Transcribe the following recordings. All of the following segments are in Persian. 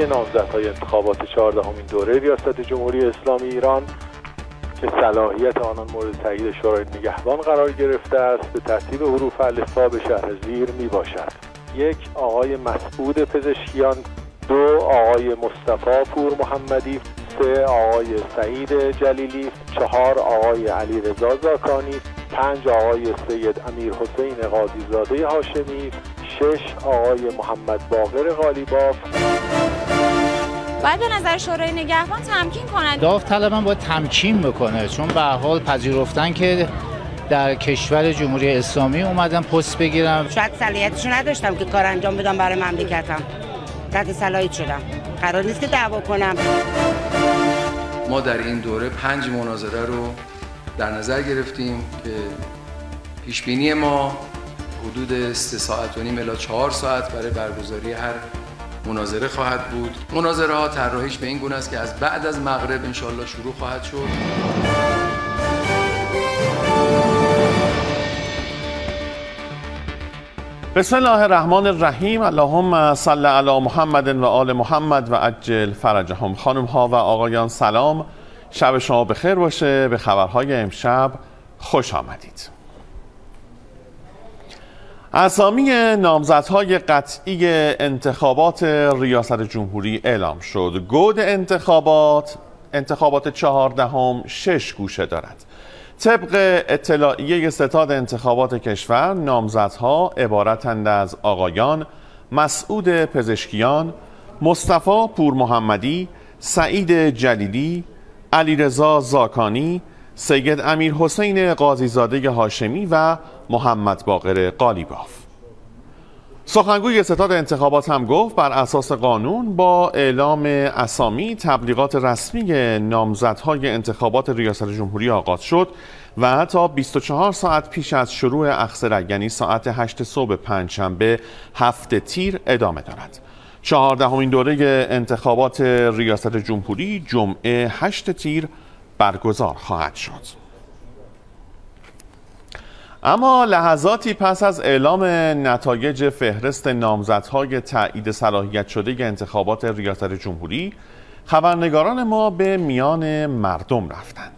قطعی نامزدهای انتخابات 14مین دوره ریاست جمهوری اسلامی ایران که صلاحیت آنان مورد تایید شورای نگهبان قرار گرفته است به ترتیب حروف الفبا به شرح زیر می باشد: 1 آقای مسعود پزشکیان، 2 آقای مصطفی پور محمدی، 3 آقای سعید جلیلی، 4 آقای علیرضا زاکانی، 5 آقای سید امیرحسین قاضیزاده هاشمی، 6 آقای محمد باقر قالیباف. باید به نظر شورای نگهبان تمکین کنند. داوطلبان باید تمکین بکنه، چون به هر حال پذیرفتن که در کشور جمهوری اسلامی اومدن پست بگیرم. شاید صلاحیتشو نداشتم که کار انجام بدم برای مملکتم. تحت صلاحیت شدم. قرار نیست که دعوا کنم. ما در این دوره 5 مناظره رو در نظر گرفتیم که پیشبینی ما حدود 3 ساعت و نیم الی 4 ساعت برای برگزاری هر مناظره خواهد بود. مناظره ها طراحیش به این گونه است که از بعد از مغرب انشالله شروع خواهد شد. بسم الله الرحمن الرحیم. اللهم صل علی محمد و آل محمد و عجل فرجهم. خانم ها و آقایان سلام، شب شما بخیر باشه. به خبرهای امشب خوش آمدید. اسامی نامزدهای قطعی انتخابات ریاست جمهوری اعلام شد. گود انتخابات 14 6 گوشه دارد. طبق اطلاعیه ستاد انتخابات کشور، نامزدها عبارتند از آقایان مسعود پزشکیان، مصطفی پور محمدی، سعید جلیلی، علیرضا زاکانی، سید امیرحسین قاضیزاده هاشمی و محمد باقر قالیباف. سخنگوی ستاد انتخابات هم گفت بر اساس قانون با اعلام اسامی تبلیغات رسمی نامزدهای انتخابات ریاست جمهوری آغاز شد و تا 24 ساعت پیش از شروع اخضرک یعنی ساعت 8 صبح پنجشنبه 7 تیر ادامه دارد. 14مین دوره انتخابات ریاست جمهوری جمعه 8 تیر برگزار خواهد شد. اما لحظاتی پس از اعلام نتایج فهرست نامزدهای تایید صلاحیت شده انتخابات ریاست جمهوری، خبرنگاران ما به میان مردم رفتند.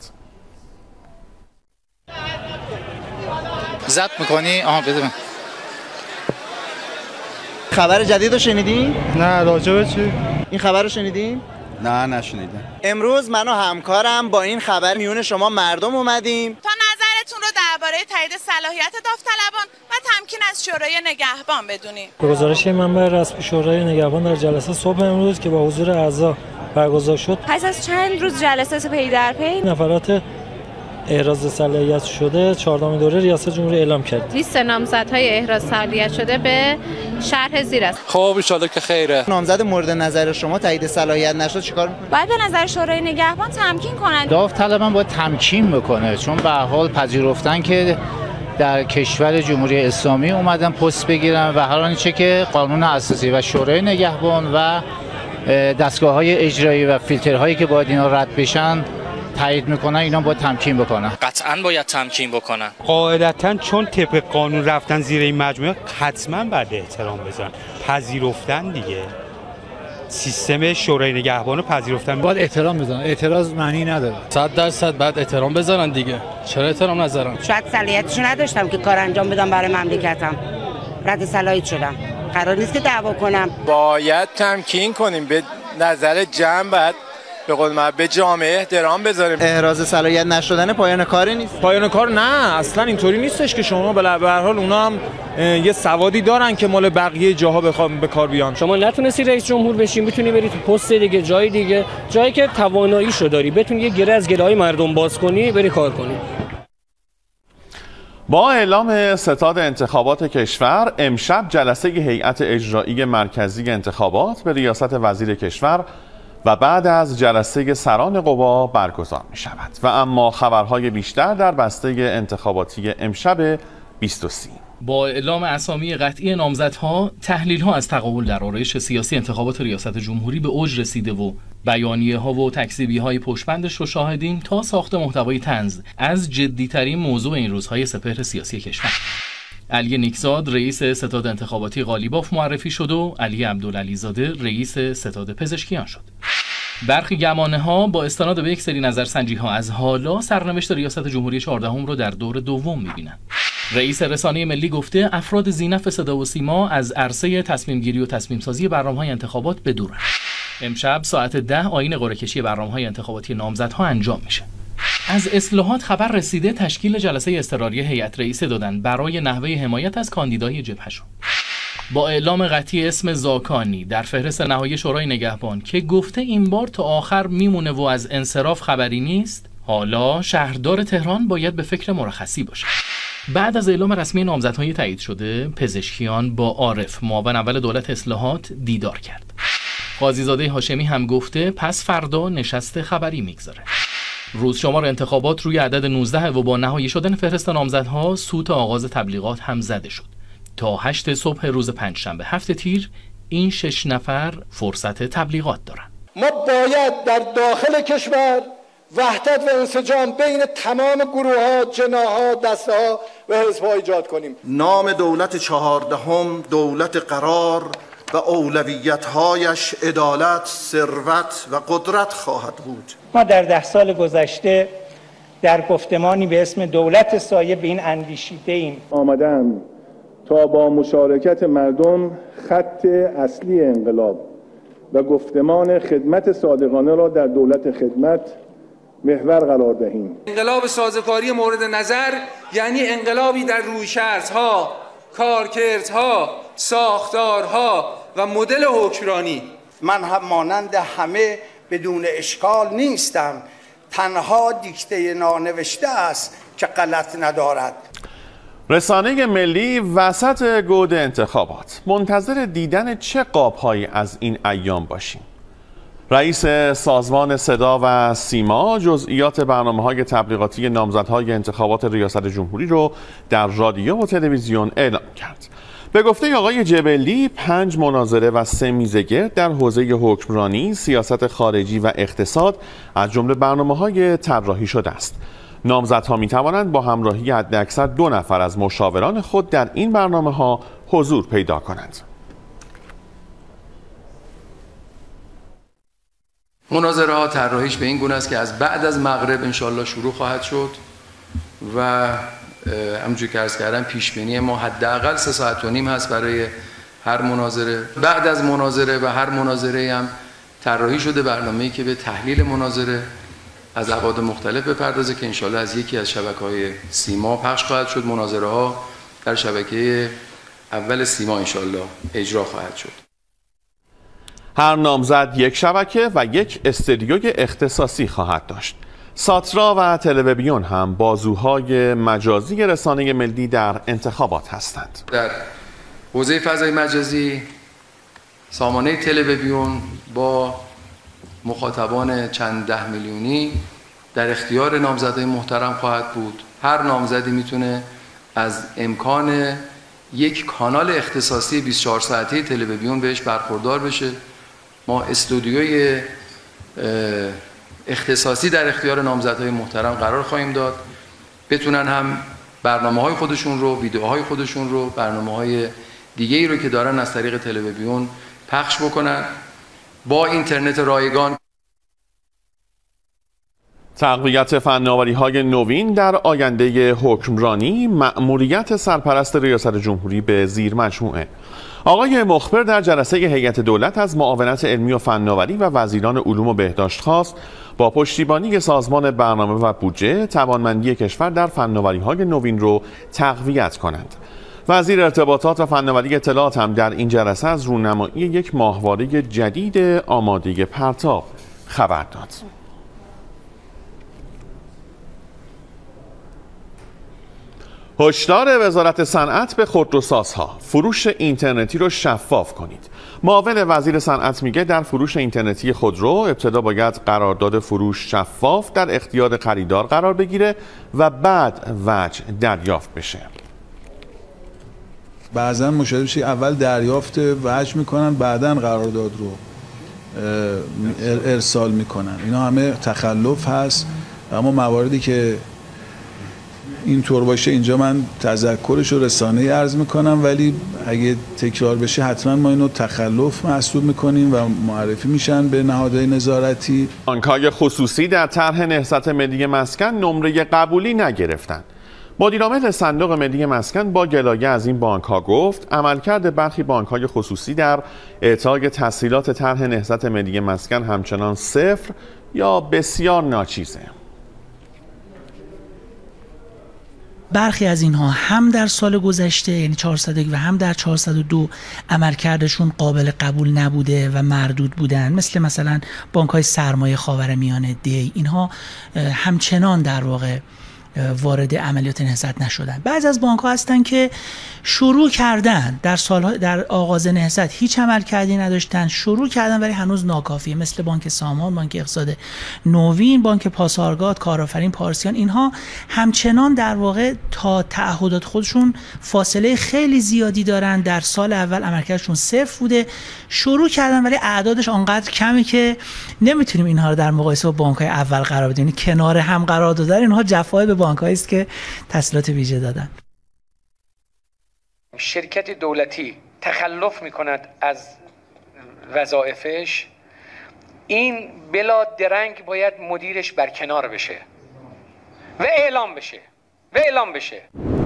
ضبط میکنی؟ بده من. خبر جدید رو شنیدین؟ نه، راجبه چی؟ این خبر رو شنیدین؟ نه نشنیدم. امروز من و همکارم با این خبر میون شما مردم اومدیم تا نظرتون رو درباره تایید صلاحیت داوطلبان و تمکین از شورای نگهبان بدونیم. گزارش منبع رسمی شورای نگهبان در جلسه صبح امروز که با حضور اعضا برگزار شد، پس از چند روز جلسه پی در پی نفرات احراز صلاحیت شده 14مین دوره ریاست جمهوری اعلام کرد. لیست نامزدهای احراز صلاحیت شده به شرح زیر است. خب ان شاءالله که خیره. نامزد مورد نظر شما تایید صلاحیت نشد چیکار می‌کنید؟ باید به نظر شورای نگهبان تمکین کنند. داوطلبان باید تمکین بکنه، چون به هر حال پذیرفتن که در کشور جمهوری اسلامی اومدن پست بگیرن و هر آنچه که قانون اساسی و شورای نگهبان و دستگاه‌های اجرایی و فیلترهایی که باید اینا رد بشن تایید میکنن، اینا باید تمکین بکنن. قطعاً باید تمکین بکنن. قاعدتاً چون طبق قانون رفتن زیر این مجموعه حتما باید احترام بذارن. پذیرفتن دیگه. سیستم شورای نگهبان رو پذیرفتن. باید احترام بذارن. اعتراض معنی نداره. 100% باید احترام بذارن دیگه. چرا احترام نذارن؟ شاید صلاحیتشو نداشتم که کار انجام بدم برای مملکتم. رد صلاحیت شدم. قرار نیست که دعوا کنم. باید تمکین کنیم، به نظر جمع باید به قول ما به جامعه احترام بذاریم. احراز صلاحیت نشدن پایان کاری نیست. پایان کار نه، اصلا اینطوری نیستش که شما به هر حال اونا هم یه سوادی دارن که مال بقیه جاها بخوام به کار بیان. شما نتونستی رئیس جمهور بشین، میتونی بری تو پست دیگه، جای دیگه، جایی که تواناییشو داری، بتونی یه گره از گره‌های مردم باز کنی، بری کار کنی. با اعلام ستاد انتخابات کشور، امشب جلسه هیئت اجرایی مرکزی انتخابات به ریاست وزیر کشور و بعد از جلسه سران قوا برگزار می شود. و اما خبرهای بیشتر در بسته انتخاباتی امشب 20:30. با اعلام اسامی قطعی نامزدها، تحلیل‌ها از تقابل در آرایش سیاسی انتخابات ریاست جمهوری به اوج رسیده و بیانیه‌ها و تکذیبی‌های پشتبندش رو شاهدیم تا ساخت محتوای طنز از جدی‌ترین موضوع این روزهای سپهر سیاسی کشور. علی نیکزاد رئیس ستاد انتخاباتی قالیباف معرفی شد و علی عبدالعلیزاده رئیس ستاد پزشکیان شد. برخی گمانه‌ها با استناد به یک سری نظرسنجی‌ها از حالا سرنوشت ریاست جمهوری 14 رو در دور دوم می‌بینند. رئیس رسانه ملی گفته افراد ذی‌نفع صدا و سیما از عرصه تصمیم‌گیری و تصمیم‌سازی برنامه‌های انتخابات بدورند. امشب ساعت 10 آیین قرعه‌کشی برنامه‌های انتخاباتی نامزدها انجام میشه. از اصلاحات خبر رسیده تشکیل جلسه اضطراری هیئت رئیسه دادن برای نحوه حمایت از کاندیدای جبهه‌شون. با اعلام قطعی اسم زاکانی در فهرست نهایی شورای نگهبان که گفته این بار تا آخر میمونه و از انصراف خبری نیست، حالا شهردار تهران باید به فکر مرخصی باشه. بعد از اعلام رسمی نامزدهای تایید شده، پزشکیان با عارف معاون اول دولت اصلاحات دیدار کرد. قاضیزاده هاشمی هم گفته پس فردا نشست خبری میگذاره. روز شمار انتخابات روی عدد 19 و با نهایی شدن فهرست نامزدها سوت آغاز تبلیغات هم زده شد. تا 8 صبح روز پنجشنبه 7 تیر این 6 نفر فرصت تبلیغات دارن. ما باید در داخل کشور وحدت و انسجام بین تمام گروه‌ها، جناح‌ها، دسته‌ها و حزب‌ها ایجاد کنیم. نام دولت 14 دولت قرار و اولویت‌هایش عدالت، ثروت و قدرت خواهد بود. ما در 10 سال گذشته در گفتمانی به اسم دولت سایه به این اندیشیده ایم. آمدم تا با مشارکت مردم خط اصلی انقلاب و گفتمان خدمت صادقانه را در دولت خدمت محور قرار دهیم. انقلاب سازوکاری مورد نظر یعنی انقلابی در رویکردها، کارکردها، ساختارها و مدل حکمرانی. من هم مانند همه بدون اشکال نیستم، تنها دیکته نانوشته است که غلط ندارد. رسانه ملی وسط گود انتخابات منتظر دیدن چه قاب‌هایی از این ایام باشیم؟ رئیس سازمان صدا و سیما جزئیات برنامه‌های تبلیغاتی نامزدهای انتخابات ریاست جمهوری رو در رادیو و تلویزیون اعلام کرد. به گفته آقای جبلی 5 مناظره و 3 میزگرد در حوزه حکمرانی، سیاست خارجی و اقتصاد از جمله برنامه‌های طراحی شده است. نامزدها می توانند با همراهی حداکثر 2 نفر از مشاوران خود در این برنامه‌ها حضور پیدا کنند. مناظره ها طراحیش به این گونه است که از بعد از مغرب انشالله شروع خواهد شد و همونجوری که عرض کردم پیش بینی ما حداقل 3 ساعت و نیم هست برای هر مناظره. بعد از مناظره و هر مناظره هم طراحی شده برنامه‌ای که به تحلیل مناظره از ابعاد مختلف بپردازه که انشالله از یکی از شبکه‌های سیما پخش خواهد شد. مناظره ها در شبکه اول سیما انشالله اجرا خواهد شد. هر نامزد یک شبکه و یک استودیوی اختصاصی خواهد داشت. ساترا و تلویزیون هم بازوهای مجازی رسانه ملی در انتخابات هستند. در حوزه فضای مجازی سامانه تلویزیون با مخاطبان چند 10 میلیونی در اختیار نامزدهای محترم خواهد بود. هر نامزدی میتونه از امکان یک کانال اختصاصی 24 ساعته تلویزیون بهش برخوردار بشه. ما استودیوی اختصاصی در اختیار نامزدهای محترم قرار خواهیم داد. بتونن هم برنامه‌های خودشون رو، ویدیوهای خودشون رو، برنامه‌های دیگه‌ای رو که دارن از طریق تلویزیون پخش بکنن. با اینترنت رایگان تقویت فناوری‌های نوین در آینده حکمرانی، مأموریت سرپرست ریاست جمهوری به زیر مجموعه. آقای مخبر در جلسه هیئت دولت از معاونت علمی و فناوری و وزیران علوم و بهداشت خواست با پشتیبانی سازمان برنامه و بودجه توانمندی کشور در فناوری‌های نوین رو تقویت کنند. وزیر ارتباطات و فناوری اطلاعات هم در این جلسه از رونمایی یک ماهواره جدید آمادگی پرتاب خبر داد. هشدار وزارت صنعت به خودروسازها: فروش اینترنتی رو شفاف کنید. معاون وزیر صنعت میگه در فروش اینترنتی خودرو ابتدا باید قرارداد فروش شفاف در اختیار خریدار قرار بگیره و بعد وجه دریافت بشه. بعضا مشاهده میشه اول دریافت وجه میکنن بعداً قرارداد رو ارسال میکنن. اینا همه تخلف هست. اما مواردی که اینطور باشه اینجا من تذکرش رو رسانه‌ای عرض میکنم، ولی اگه تکرار بشه حتما ما اینو تخلف محسوب میکنیم و معرفی میشن به نهادهای نظارتی. بانک‌های خصوصی در طرح نهضت ملی مسکن نمره قبولی نگرفتند. مدیرعامل صندوق ملی مسکن با گلایه از این بانک‌ها گفت عملکرد برخی بانک‌های خصوصی در اعطای تسهیلات طرح نهضت ملی مسکن همچنان صفر یا بسیار ناچیزه. برخی از اینها هم در سال گذشته یعنی 401 و هم در 402 عملکردشون قابل قبول نبوده و مردود بودن، مثلا بانک‌های سرمایه خاورمیانه دی، اینها همچنان در واقع وارد عملیات نهضت نشدن. بعضی از بانک‌ها هستن که شروع کردن در آغاز نهضت هیچ عملکردی نداشتن، شروع کردن ولی هنوز ناکافیه، مثل بانک سامان، بانک اقتصاد نوین، بانک پاسارگاد، کارآفرین پارسیان. اینها همچنان در واقع تا تعهدات خودشون فاصله خیلی زیادی دارن. در سال اول عملکردشون صفر بوده، شروع کردن ولی اعدادش آنقدر کمی که نمیتونیم اینها رو در مقایسه با بانک‌های اول قرار بدیم. کنار هم قرار دادن اینها جفای به بانک‌هایی است که تسهیلات ویژه دادن. شرکت دولتی تخلف می‌کند از وظایفش، این بلا درنگ باید مدیرش برکنار بشه و اعلام بشه.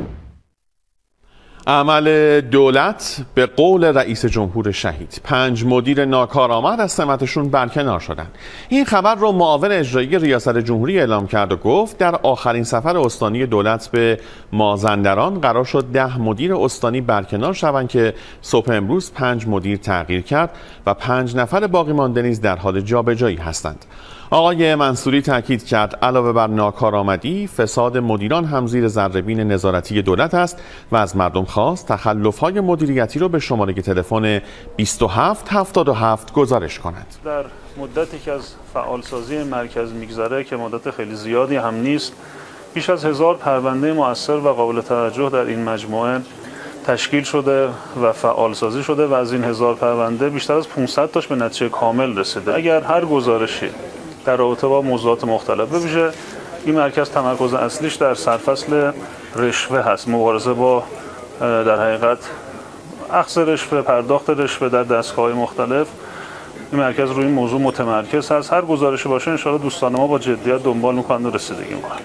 عمل دولت به قول رئیس جمهور شهید 5 مدیر ناکارآمد از سمتشون برکنار شدن. این خبر رو معاون اجرایی ریاست جمهوری اعلام کرد و گفت در آخرین سفر استانی دولت به مازندران قرار شد 10 مدیر استانی برکنار شوند که صبح امروز 5 مدیر تغییر کرد و 5 نفر باقی مانده نیز در حال جابجایی هستند. آقای منصوری تاکید کرد علاوه بر ناکارآمدی، فساد مدیران هم زیر ذره‌بین نظارتی دولت است و از مردم خواست تخلف‌های مدیریتی را به شماره تلفن 2777 گزارش کنند. در مدتی که از فعالسازی مرکز میگذره که مدت خیلی زیادی هم نیست، بیش از 1000 پرونده مؤثر و قابل توجه در این مجموعه تشکیل شده و فعالسازی شده و از این 1000 پرونده بیشتر از 500 تاش به نتیجه کامل رسیده. اگر هر گزارشی در رابطه با موضوعات مختلف بشه، این مرکز تمرکز اصلیش در سرفصل رشوه هست، مبارزه با در حقیقت اخذ رشوه، پرداخت رشوه در دستگاه‌های مختلف. این مرکز روی این موضوع متمرکز هست. هر گزارشی باشه انشاءالله دوستان ما با جدیت دنبال می‌کنند و رسیدگی می‌کنند.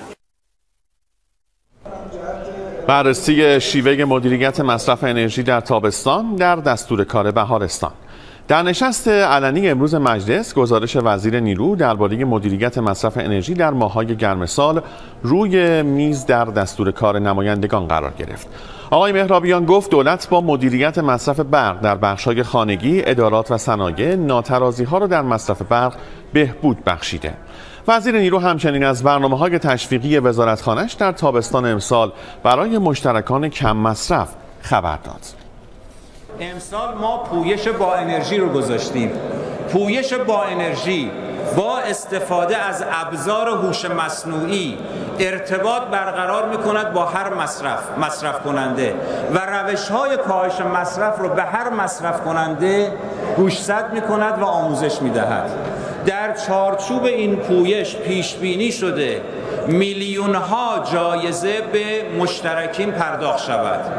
بررسی شیوه مدیریت مصرف انرژی در تابستان در دستور کار بهارستان. در نشست علنی امروز مجلس، گزارش وزیر نیرو درباره مدیریت مصرف انرژی در ماه‌های گرم سال روی میز در دستور کار نمایندگان قرار گرفت. آقای مهرابیان گفت دولت با مدیریت مصرف برق در بخش‌های خانگی، ادارات و صنایع ناترازی‌ها را در مصرف برق بهبود بخشیده. وزیر نیرو همچنین از برنامه‌های تشویقی وزارتخانه‌اش در تابستان امسال برای مشترکان کم مصرف خبر داد. امسال ما پویش با انرژی رو گذاشتیم. پویش با انرژی با استفاده از ابزار هوش مصنوعی ارتباط برقرار می‌کند با هر مصرف کننده و روش‌های کاهش مصرف رو به هر مصرف کننده گوشزد می‌کند و آموزش می‌دهد. در چارچوب این پویش پیش بینی شده میلیون‌ها جایزه به مشترکین پرداخت شود.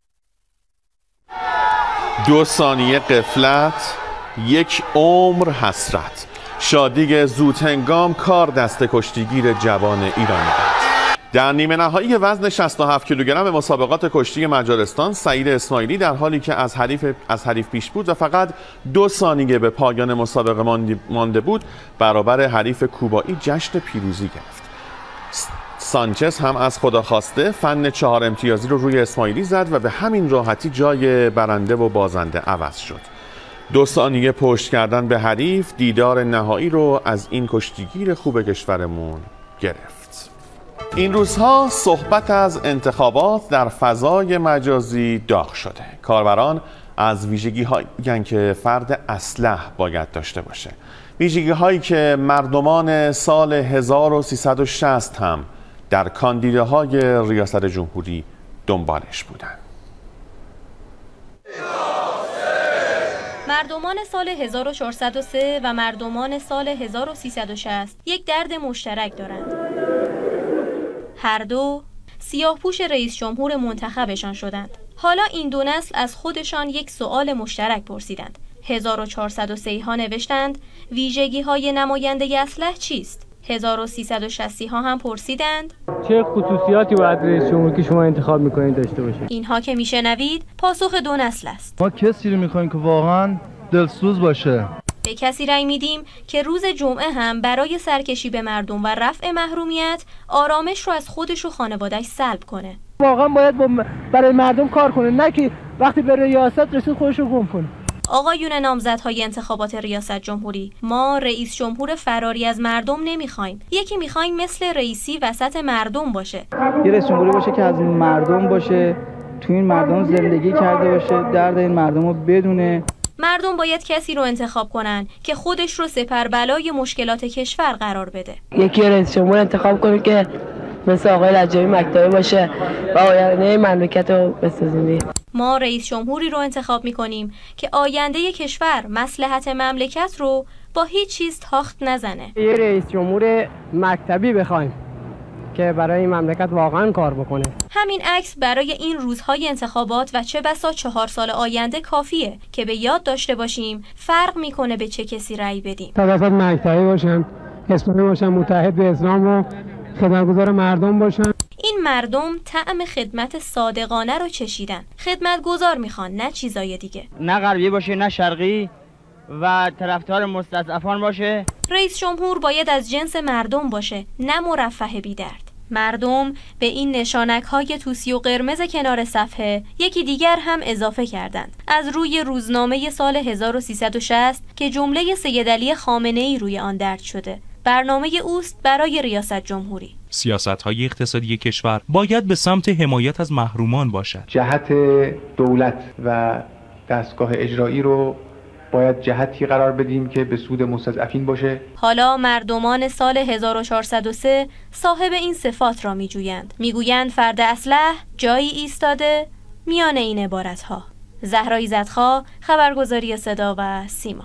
2 ثانیه غفلت، 1 عمر حسرت. شادی زودهنگام کار دست کشتیگیر جوان ایرانی بود. در نیمه نهایی وزن 67 کیلوگرم مسابقات کشتی مجارستان، سعید اسماعیلی در حالی که از حریف پیش بود و فقط 2 ثانیه به پایان مسابقه مانده بود، برابر حریف کوبایی جشن پیروزی گرفت. سانچز هم از خدا خواسته فن 4 امتیازی رو روی اسماعیلی زد و به همین راحتی جای برنده و بازنده عوض شد. 2 ثانیه پشت کردن به حریف دیدار نهایی رو از این کشتیگیر خوب کشورمون گرفت. این روزها صحبت از انتخابات در فضای مجازی داغ شده. کاربران از ویژگی هایی که فرد اصلح باید داشته باشه، ویژگی هایی که مردمان سال 1360 هم در کاندیداهای ریاست جمهوری دنبالش بودند. مردمان سال 1403 و مردمان سال 1360 یک درد مشترک دارند. هر دو سیاهپوش رئیس جمهور منتخبشان شدند. حالا این دو نسل از خودشان یک سوال مشترک پرسیدند. 1403 ها نوشتند ویژگی‌های نماینده اسلح چیست؟ 1360 ها هم پرسیدند چه خصوصیاتی باید رئیس جمهوری که شما انتخاب میکنید داشته باشه؟ اینها که میشنوید پاسخ دو نسل است. ما کسی رو میخوایم که واقعا دلسوز باشه. به کسی رأی میدیم که روز جمعه هم برای سرکشی به مردم و رفع محرومیت آرامش رو از خودش و خانواده‌اش سلب کنه. واقعا باید برای مردم کار کنه، نه که وقتی به ریاست رسید خودش رو گم کنه. آقایون نامزدهای انتخابات ریاست جمهوری، ما رئیس جمهور فراری از مردم نمیخوایم. یکی میخوایم مثل رئیسی وسط مردم باشه. یه رئیس جمهوری باشه که از مردم باشه، تو این مردم زندگی کرده باشه، درد این مردم رو بدونه. مردم باید کسی رو انتخاب کنن که خودش رو سپربلای مشکلات کشور قرار بده. یکی رئیس جمهور انتخاب کنه که مثل آقای رجایی مکتبی باشه و آینده مملکت رو بسازونه. ما رئیس جمهوری رو انتخاب می‌کنیم که آینده کشور، مصلحت مملکت رو با هیچ چیز تاخت نزنه. یه رئیس جمهور مکتبی بخوایم که برای این مملکت واقعا کار بکنه. همین عکس برای این روزهای انتخابات و چه بسا 4 سال آینده کافیه که به یاد داشته باشیم فرق میکنه به چه کسی رأی بدیم. توسط مکتبی باشن، اسلامی باشن، متحد به اسلام و خدمتگزار مردم باشن. این مردم طعم خدمت صادقانه رو چشیدن. خدمتگزار میخوان، نه چیزای دیگه. نه غربی باشه نه شرقی و طرفدار مستضعفان باشه. رئیس جمهور باید از جنس مردم باشه، نه مرفه بی‌درد. مردم به این نشانک‌های توسی و قرمز کنار صفحه یکی دیگر هم اضافه کردند. از روی روزنامه سال 1360 که جمله سید علی خامنه‌ای روی آن درج شده. برنامه اوست برای ریاست جمهوری. سیاست‌های اقتصادی کشور باید به سمت حمایت از محرومان باشد. جهت دولت و دستگاه اجرایی رو باید جهتی قرار بدیم که به سود مستضعفین باشه. حالا مردمان سال 1403 صاحب این صفات را میجویند. میگویند فرد اصلح جایی ایستاده میان این عبارتها. زهرا ایزدخواه، خبرگزاری صدا و سیما.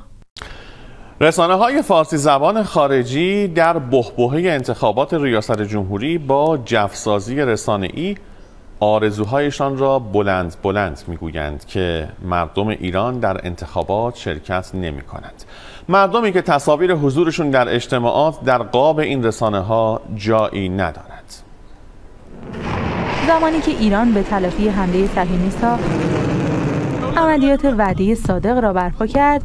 رسانه‌های فارسی زبان خارجی در بحبوحه انتخابات ریاست جمهوری با جفسازی رسانه‌ای آرزوهایشان را بلند بلند میگویند که مردم ایران در انتخابات شرکت نمی کنند. مردمی که تصاویر حضورشون در اجتماعات در قاب این رسانه‌ها جایی ندارد. زمانی که ایران به تلافی حمله صهیونیست‌ها عملیات وعده صادق را برپا کرد،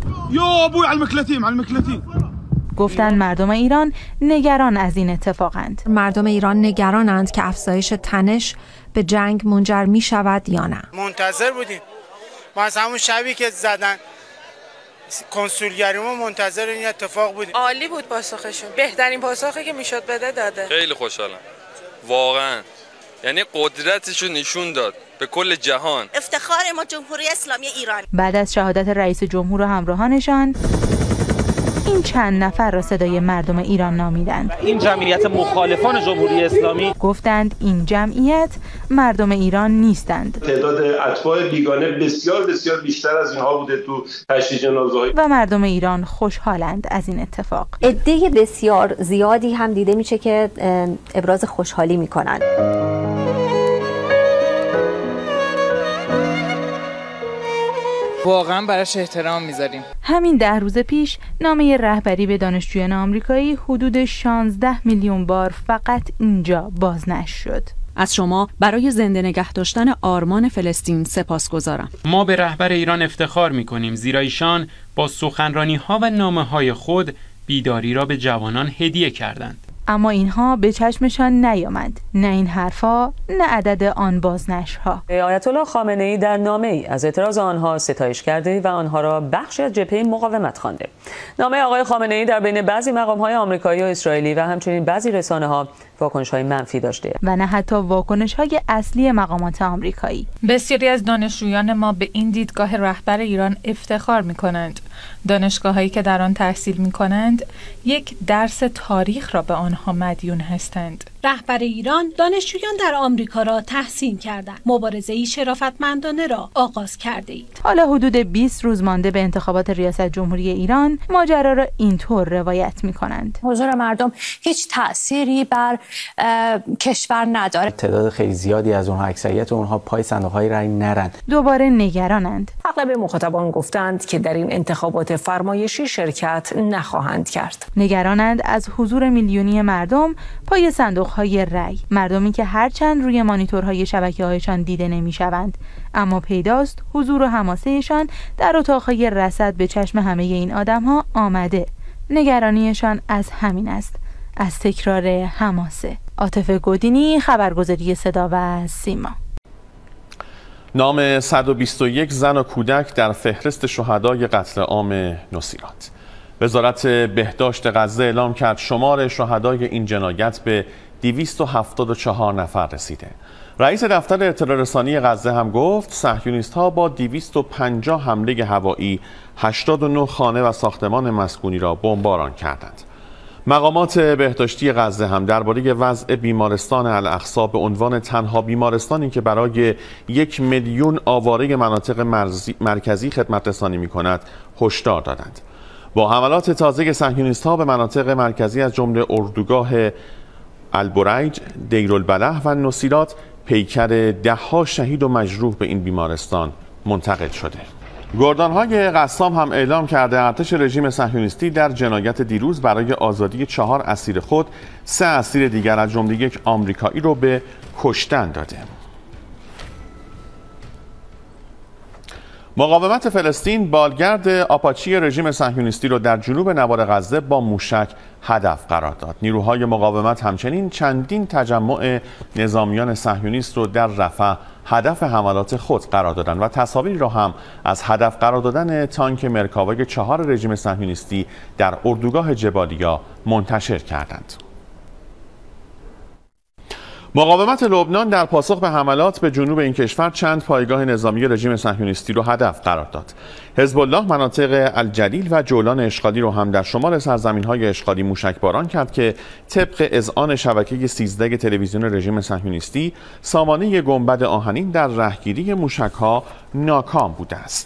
گفتند مردم ایران نگران از این اتفاقند. مردم ایران نگرانند که افزایش تنش به جنگ منجر می شود یا نه. منتظر بودیم. ما از همون شبی که زدن کنسولگری ما منتظر این اتفاق بودیم. عالی بود پاسخشون. بهترین پاسخی که میشد بده داده. خیلی خوشحالم. واقعا. یعنی قدرتشو نشون داد به کل جهان. افتخار ما جمهوری اسلامی ایران. بعد از شهادت رئیس جمهور و همراهانشان، این چند نفر را صدای مردم ایران نامیدند. این جمعیت مخالفان جمهوری اسلامی گفتند این جمعیت مردم ایران نیستند. تعداد اتباع بیگانه بسیار بسیار بیشتر از اینها بوده تو تشییع جنازه‌های و مردم ایران خوشحالند از این اتفاق. عده بسیار زیادی هم دیده میشه که ابراز خوشحالی میکنند. واقعا براش احترام میذاریم. همین 10 روز پیش نامه رهبری به دانشجویان آمریکایی حدود 16 میلیون بار فقط اینجا بازنشر شد. از شما برای زنده نگه داشتن آرمان فلسطین سپاسگزارم. ما به رهبر ایران افتخار میکنیم زیرا ایشان با سخنرانی‌ها و نامه‌های خود بیداری را به جوانان هدیه کردند. اما اینها به چشمشان نیامد، نه این حرفا، نه عدد آن بازنشرها. آیت الله خامنه‌ای در نامه‌ای از اعتراض آنها ستایش کرده و آنها را بخشی از جبهه مقاومت خوانده. نامه آقای خامنه‌ای در بین بعضی مقام‌های آمریکایی و اسرائیلی و همچنین بعضی رسانه‌ها واکنش‌های منفی داشته و نه حتی واکنش‌های اصلی مقامات آمریکایی. بسیاری از دانشجویان ما به این دیدگاه رهبر ایران افتخار می‌کنند. دانشگاه‌هایی که در آن تحصیل می‌کنند یک درس تاریخ را به آنها مدیون هستند. رهبر ایران دانشجویان در آمریکا را تحسین کردند. مبارزه‌ای شرافتمندانه را آغاز کرده اید. حالا حدود 20 روز مانده به انتخابات ریاست جمهوری ایران، ماجرا را اینطور روایت می‌کنند. حضور مردم هیچ تأثیری بر کشور نداره. تعداد خیلی زیادی از اونها، اکثریت اونها پای صندوق‌های رای نرند. دوباره نگرانند. اغلب مخاطبان گفتند که در این انتخابات فرمایشی شرکت نخواهند کرد. نگرانند از حضور میلیونی مردم پای صندوق‌های رای، مردمی که هرچند روی مانیتورهای شبکه‌هایشان دیده نمی‌شوند، اما پیداست حضور و حماسه‌شان در اتاق‌های رصد به چشم همه این آدم‌ها آمده. نگرانیشان از همین است، از تکرار حماسه. عاطفه گودینی، خبرگزاری صدا و سیما. نام 121 زن و کودک در فهرست شهدای قتل عام نصیرات. وزارت بهداشت غزه اعلام کرد شمار شهدای این جنایت به 274 نفر رسیده. رئیس دفتر اطلاع رسانی غزه هم گفت صهیونیست‌ها با 250 حمله هوایی 89 خانه و ساختمان مسکونی را بمباران کردند. مقامات بهداشتی غزه هم درباره وضع بیمارستان الاقصی به عنوان تنها بیمارستانی که برای 1 میلیون آواره مناطق مرکزی خدمت رسانی می‌کند هشدار دادند. با حملات تازه صهیونیست‌ها به مناطق مرکزی از جمله اردوگاه البریج، دیرالبلح و نصیرات، پیکر ده‌ها شهید و مجروح به این بیمارستان منتقل شده. گردانهای قسام هم اعلام کرده ارتش رژیم صهیونیستی در جنایت دیروز برای آزادی 4 اسیر خود 3 اسیر دیگر از جمله 1 آمریکایی رو به کشتن داده. مقاومت فلسطین بالگرد آپاچی رژیم صهیونیستی را در جنوب نوار غزه با موشک هدف قرار داد. نیروهای مقاومت همچنین چندین تجمع نظامیان صهیونیست را در رفح هدف حملات خود قرار دادند و تصاویری را هم از هدف قرار دادن تانک مرکاوا 4 رژیم صهیونیستی در اردوگاه جبالیا منتشر کردند. مقاومت لبنان در پاسخ به حملات به جنوب این کشور چند پایگاه نظامی رژیم صهیونیستی را هدف قرار داد. حزب الله مناطق الجلیل و جولان اشغالی را هم در شمال سرزمین‌های اشغالی موشکباران کرد که طبق اذعان شبکه 13 تلویزیون رژیم صهیونیستی سامانه گنبد آهنین در رهگیری موشک‌ها ناکام بوده است.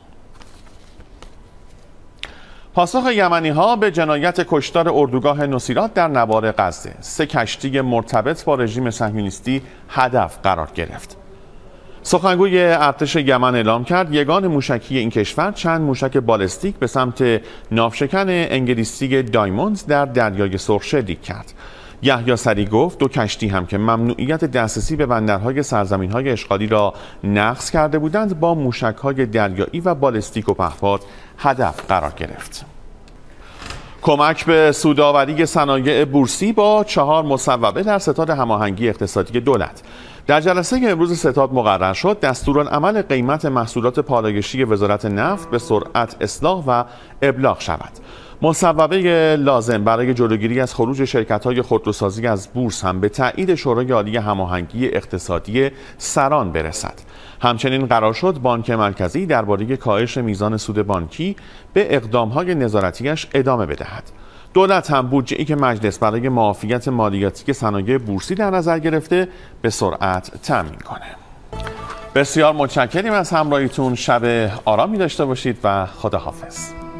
پاسخ یمنی‌ها به جنایت کشتار اردوگاه نصیرات در نوار غزه، 3 کشتی مرتبط با رژیم صهیونیستی هدف قرار گرفت. سخنگوی ارتش یمن اعلام کرد یگان موشکی این کشور چند موشک بالستیک به سمت ناوشکن انگلیسی دایموند در دریای سرخ شلیک کرد. یحیی سری گفت 2 کشتی هم که ممنوعیت دسترسی به بندرهای سرزمین‌های اشغالی را نقض کرده بودند با موشک‌های دریایی و بالستیک و پهپاد هدف قرار گرفت. کمک به سودآوری صنایع بورسی با 4 مصوبه در ستاد هماهنگی اقتصادی دولت. در جلسه امروز ستاد مقرر شد دستورالعمل قیمت محصولات پالایشی وزارت نفت به سرعت اصلاح و ابلاغ شود. مصوبه لازم برای جلوگیری از خروج شرکت‌های خودروسازی از بورس هم به تایید شورای عالی هماهنگی اقتصادی سران برسد. همچنین قرار شد بانک مرکزی درباره کاهش میزان سود بانکی به اقدام‌های نظارتیش ادامه بدهد. دولت هم بودجه‌ای که مجلس برای معافیت مالیاتی صنایع بورسی در نظر گرفته به سرعت تامین کنه. بسیار متشکریم از همراهیتون. شب آرامی داشته باشید و خداحافظ.